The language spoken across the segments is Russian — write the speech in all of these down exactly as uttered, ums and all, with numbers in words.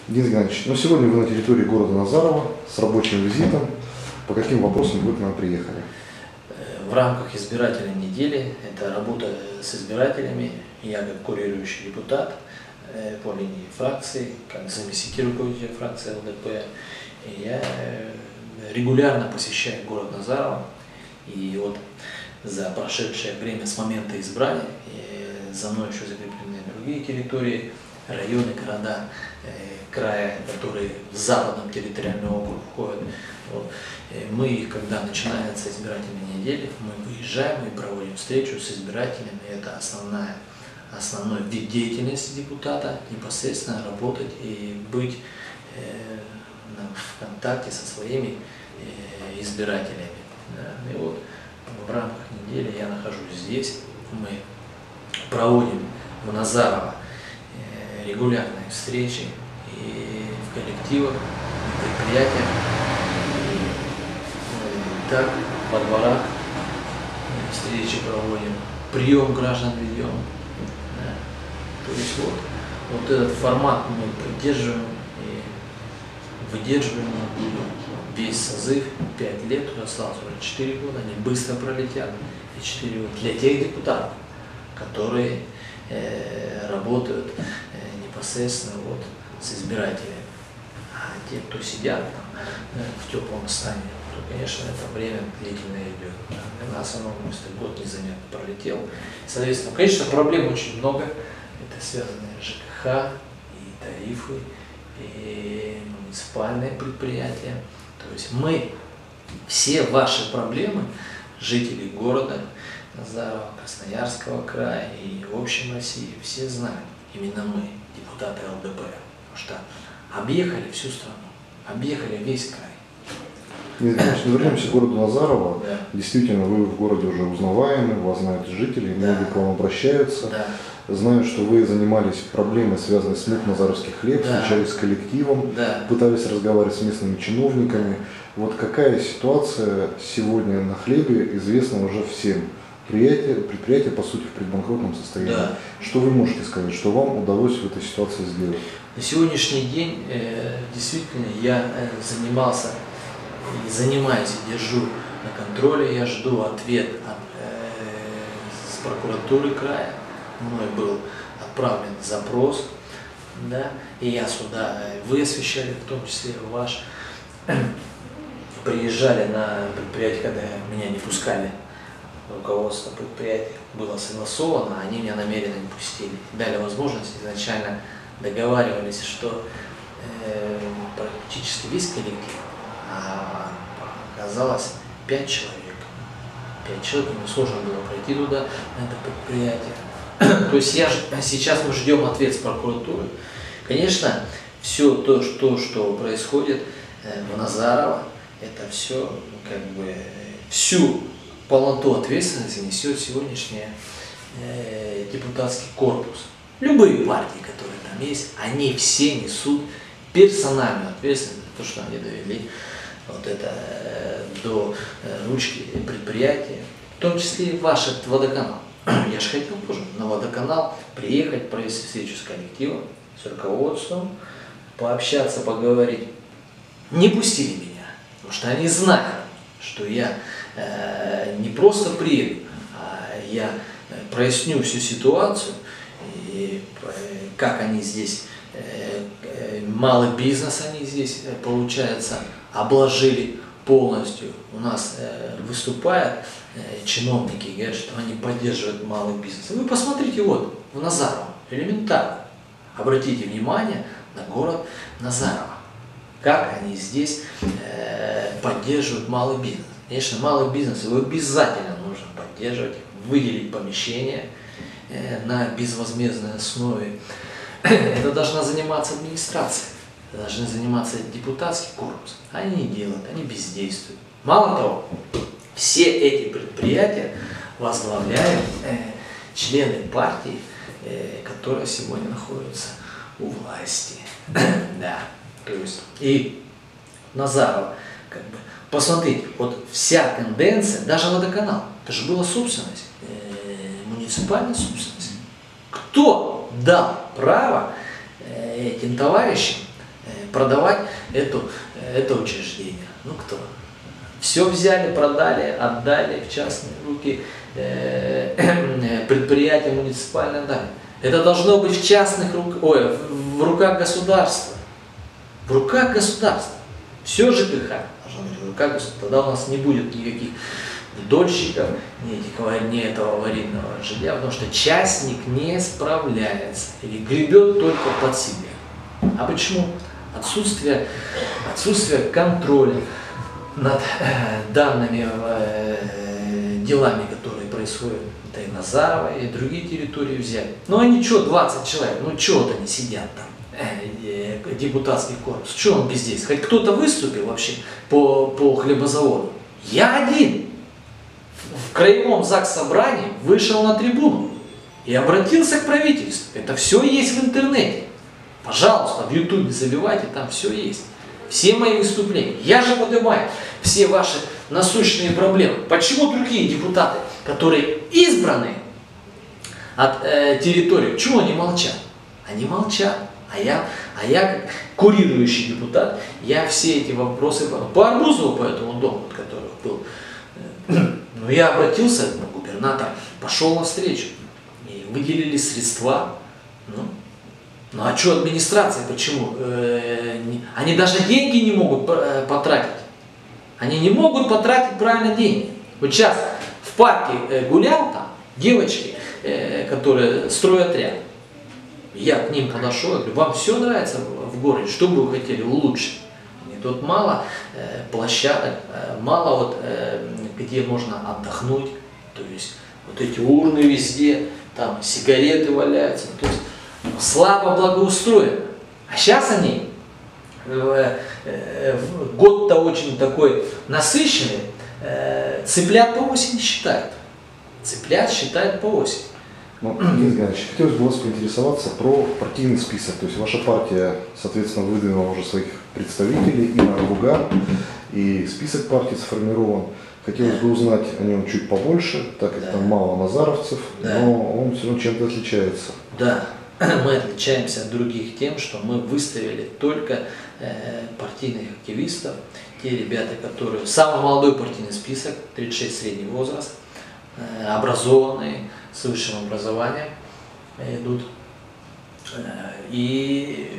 Денис Геннадьевич, ну сегодня вы на территории города Назарово с рабочим визитом. По каким вопросам вы к нам приехали? В рамках избирательной недели, это работа с избирателями, я как курирующий депутат по линии фракции, как заместитель руководителя фракции эл дэ пэ, я регулярно посещаю город Назарово, и вот за прошедшее время с момента избрания за мной еще закреплены другие территории, районы, города края, которые в западном территориальном округ входят. Вот. Мы, когда начинается избирательная неделя, мы выезжаем и проводим встречу с избирателями. Это основная, основной вид деятельности депутата, непосредственно работать и быть э, в контакте со своими э, избирателями. Да. И вот в рамках недели я нахожусь здесь. Мы проводим в Назарово э, регулярные встречи и в коллективах, в предприятиях. Так, во дворах встречи проводим, прием граждан ведем. Да. То есть вот, вот этот формат мы поддерживаем и выдерживаем весь созыв, пять лет, осталось уже четыре года, они быстро пролетят. И четыре года для тех депутатов, которые э, работают э, непосредственно вот с избирателями. А те, кто сидят там, э, в теплом стане, то, конечно, это время длительное идет. Для нас оно быстро, год незаметно пролетел. Соответственно, конечно, проблем очень много. Это связанные с жэ ка ха, и тарифы, и муниципальные предприятия. То есть мы все ваши проблемы, жители города Назарово, Красноярского края и в общем России, все знают. Именно мы, депутаты эл дэ пэ. Потому что объехали всю страну, объехали весь край. Значит, вернемся к городу Назарово. Да. Действительно, вы в городе уже узнаваемы, вас знают жители, Да. многие к вам обращаются. Да. Знаю, что вы занимались проблемой, связанной с мут назаровский хлеб, Да. встречались с коллективом, Да. пытались разговаривать с местными чиновниками. Вот какая ситуация сегодня на хлебе, известна уже всем. Предприятие, предприятие, по сути, в предбанкротном состоянии. Да. Что вы можете сказать, что вам удалось в этой ситуации сделать? На сегодняшний день э, действительно я э, занимался и занимаюсь, и держу на контроле, я жду ответ от, э, с прокуратуры края. Мной был отправлен запрос, да, и я сюда, вы освещали, в том числе ваш, приезжали на предприятие, когда меня не пускали, руководство предприятия было согласовано, они меня намеренно не пустили. Дали возможность, изначально договаривались, что э, практически весь коллектив, а оказалось пять человек. Пять человек, мне сложно было пройти туда, на это предприятие. То есть я, сейчас мы ждем ответ с прокуратуры. Конечно, все то, что, что происходит в Назарово, это все, как бы, всю полноту ответственности несет сегодняшний э, депутатский корпус. Любые партии, которые там есть, они все несут персональную ответственность за то, что они довели вот это э, до э, ручки предприятия, в том числе и ваш этот водоканал. Я же хотел тоже на водоканал приехать, провести встречу с коллективом, с руководством, пообщаться, поговорить. Не пустили меня, потому что они знают, что я э, не просто приеду, а я проясню всю ситуацию, и, э, как они здесь, э, э, малый бизнес они здесь, э, получается, обложили полностью. У нас э, выступают э, чиновники, говорят, что они поддерживают малый бизнес. Вы посмотрите вот в Назарово, элементарно. Обратите внимание на город Назарово, как они здесь э, поддерживают малый бизнес. Конечно, малый бизнес его обязательно нужно поддерживать, выделить помещение э, на безвозмездной основе. Это должна заниматься администрация. Должны заниматься депутатский корпус. Они не делают, они бездействуют. Мало того, все эти предприятия возглавляют э, члены партии, э, которые сегодня находятся у власти. Да, то есть и Назарово, как бы, посмотрите, вот вся тенденция, даже водоканал, это же была собственность, э, муниципальная собственность. Кто дал право э, этим товарищам продавать эту, это учреждение. Ну кто? Все взяли, продали, отдали в частные руки, э, предприятия муниципальные отдали. Это должно быть в частных руках, ой, в руках государства. В руках государства. Все ЖКХ должно быть в руках государства. Тогда у нас не будет никаких ни дольщиков, ни, этих, ни этого аварийного жилья, потому что частник не справляется или гребет только под себя. А почему? Отсутствие, отсутствие контроля над э, данными э, делами, которые происходят. Это и Назарова, и другие территории взяли. Ну они что, двадцать человек, ну что вот они сидят там, э, э, депутатский корпус, что он бездействует? Хоть кто-то выступил вообще по, по хлебозаводу? Я один в краевом заксобрании вышел на трибуну и обратился к правительству. Это все есть в интернете. Пожалуйста, в ютубе забивайте, там все есть. Все мои выступления. Я же поднимаю все ваши насущные проблемы. Почему другие депутаты, которые избраны от э, территории, почему они молчат? Они молчат. А я, а я как курирующий депутат, я все эти вопросы по Арбузову, по этому дому, который был, э, ну я обратился, ну, губернатор пошел навстречу. И выделили средства. Ну, Ну а что администрация, почему? Э, не, они даже деньги не могут э, потратить. Они не могут потратить правильно деньги. Вот сейчас в парке э, гулял там девочки, э, которые строят ряд. Я к ним подошел, я говорю, вам все нравится в, в городе, что бы вы хотели улучшить? И тут мало э, площадок, э, мало вот, э, где можно отдохнуть. То есть вот эти урны везде, там сигареты валяются. То есть, слабо благоустроено. А сейчас они, э, э, год-то очень такой насыщенный, э, цыплят по осени считают. Цыплят считают по осени. Ну, Евгений Геннадьевич, хотелось бы вас поинтересоваться про партийный список. То есть ваша партия, соответственно, выдвинула уже своих представителей и на округа, и список партий сформирован. Хотелось бы узнать о нем чуть побольше, так как да. там мало назаровцев, да. но он все равно чем-то отличается. Да. Мы отличаемся от других тем, что мы выставили только э, партийных активистов, те ребята, которые... Самый молодой партийный список, тридцать шесть средний возраст, э, образованные, с высшим образованием э, идут. Э, и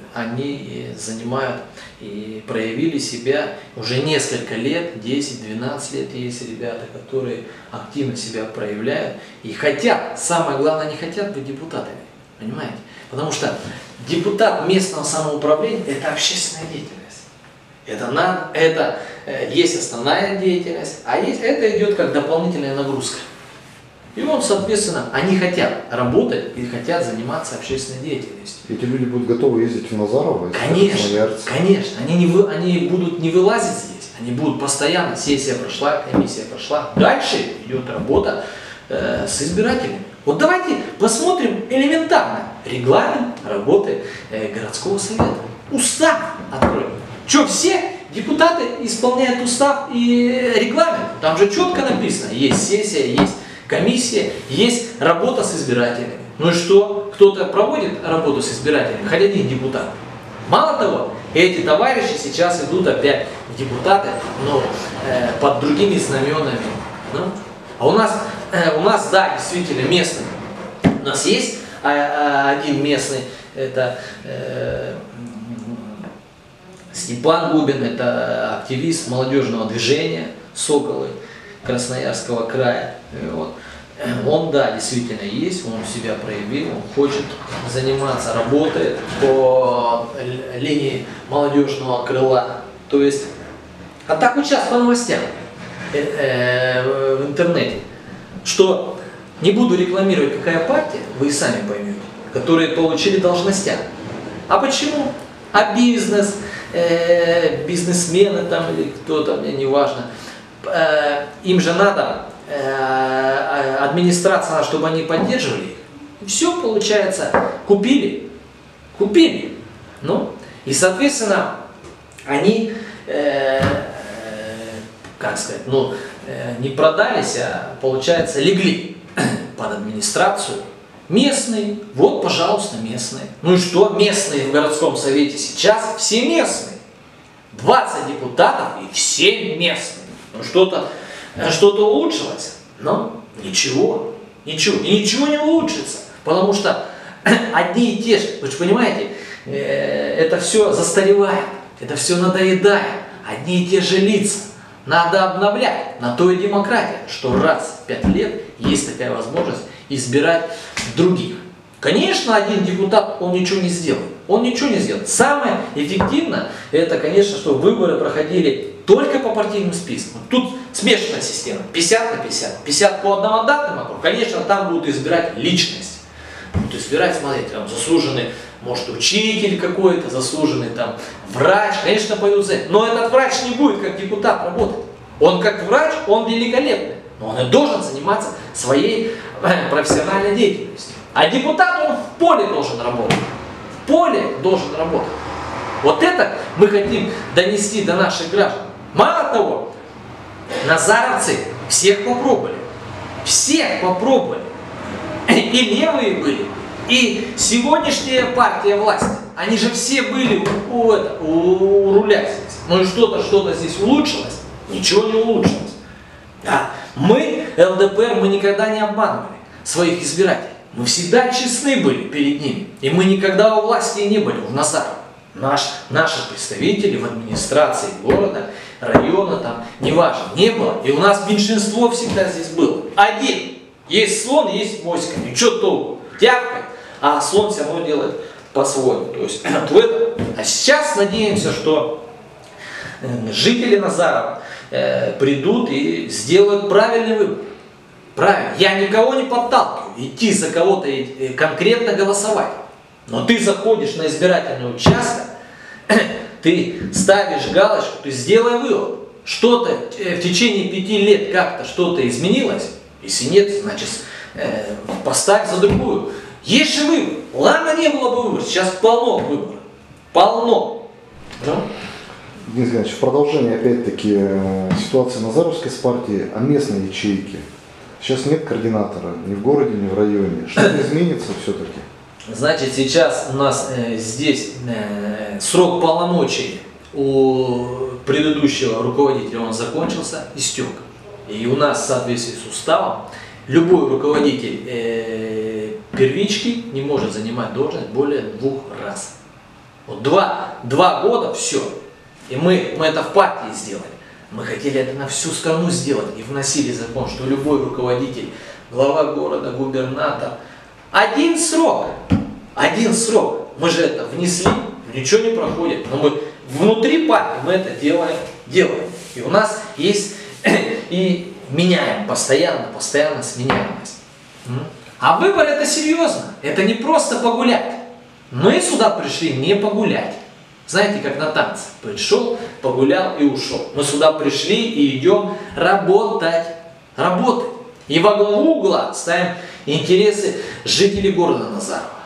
они занимают и проявили себя уже несколько лет, десять-двенадцать лет есть ребята, которые активно себя проявляют и хотят, самое главное, они хотят быть депутатами. Понимаете? Потому что депутат местного самоуправления – это общественная деятельность. Это, на, это э, есть основная деятельность, а есть, это идет как дополнительная нагрузка. И он, соответственно, они хотят работать и хотят заниматься общественной деятельностью. Эти люди будут готовы ездить в Назарово? Конечно, конечно. Они, не вы, они будут не вылазить здесь, они будут постоянно, сессия прошла, комиссия прошла. Дальше идет работа э, с избирателями. Вот давайте посмотрим элементарно регламент работы э, городского совета. Устав откроем. Что, все депутаты исполняют устав и регламент? Там же четко написано, есть сессия, есть комиссия, есть работа с избирателями. Ну и что? Кто-то проводит работу с избирателями, хоть один депутат. Мало того, эти товарищи сейчас идут опять в депутаты, но э, под другими знаменами. Ну, а у нас, э, у нас, да, действительно, местный. У нас есть э, э, один местный, это э, Степан Губин, это активист молодежного движения «Соколы» Красноярского края. И вот. Он, да, действительно есть, он себя проявил, он хочет заниматься, работает по линии молодежного крыла. То есть, а так вот сейчас по новостям э, э, в интернете, что не буду рекламировать, какая партия, вы и сами поймете, которые получили должностя. А почему? А бизнес, э, бизнесмены там или кто-то, мне не важно, э, им же надо администрация, чтобы они поддерживали их. И все, получается, купили. Купили. Ну, и, соответственно, они, э, как сказать, ну, э, не продались, а, получается, легли под администрацию. местные, вот, пожалуйста, местные. Ну и что, местные в городском совете сейчас все местные. двадцать депутатов и все местные. Ну что-то что-то улучшилось? Но ничего, ничего, и ничего не улучшится. Потому что одни и те же, вы же понимаете, это все застаревает, это все надоедает, одни и те же лица. Надо обновлять. На то и демократия, что раз в пять лет есть такая возможность избирать других. Конечно, один депутат, он ничего не сделает. Он ничего не сделает. Самое эффективное, это, конечно, что выборы проходили только по партийным спискам. Тут смешанная система. пятьдесят на пятьдесят. пятьдесят по одномандатным округам. Конечно, там будут избирать личность. Будут избирать, смотрите, там заслуженный, может, учитель какой-то, заслуженный там врач. Конечно, пойдут за это. Но этот врач не будет как депутат работать. Он как врач, он великолепный. Но он и должен заниматься своей профессиональной деятельностью. А депутат, он в поле должен работать. В поле должен работать. Вот это мы хотим донести до наших граждан. Мало того, назаровцы всех попробовали. Всех попробовали. И левые были, и сегодняшняя партия власти. Они же все были у, это, у руля здесь. Ну и что-то, что-то здесь улучшилось? Ничего не улучшилось. Да. Мы, эл дэ пэ эр, мы никогда не обманывали своих избирателей. Мы всегда честны были перед ними. И мы никогда у власти не были, в Назарово. Наш, наши представители в администрации города, района, там, неважно, не было. И у нас меньшинство всегда здесь было. Один. Есть слон, есть моська. И что толку? Тявкает, а слон все равно делает по-своему. То есть в этом. А сейчас надеемся, что жители Назарова э, придут и сделают правильный выбор. Правильно. Я никого не подталкиваю идти за кого-то и конкретно голосовать. Но ты заходишь на избирательный участок, ты ставишь галочку, ты сделай вывод. Что-то в течение пяти лет как-то что-то изменилось. Если нет, значит, э, поставь за другую. Есть же выбор. Ладно, не было бы выбора. Сейчас полно выбора. Полно. Да? Денис Геннадьевич, в продолжение, опять-таки, ситуации Назаровской с партией, о местной ячейке. Сейчас нет координатора ни в городе, ни в районе. Что-то изменится все-таки? Значит, сейчас у нас э, здесь э, срок полномочий у предыдущего руководителя, он закончился, истек. И у нас в соответствии с уставом любой руководитель э, первички не может занимать должность более двух раз. Вот два, два года, все. И мы, мы это в партии сделали. Мы хотели это на всю страну сделать и вносили закон, что любой руководитель, глава города, губернатор, один срок, один срок. Мы же это внесли, ничего не проходит. Но мы внутри партии мы это делаем, делаем. И у нас есть и меняем постоянно, постоянно сменяемость. А выбор это серьезно, это не просто погулять. Мы сюда пришли не погулять. Знаете, как на танцы. Пришел, погулял и ушел. Мы сюда пришли и идем работать. Работать. И во главу угла ставим интересы жителей города Назарова.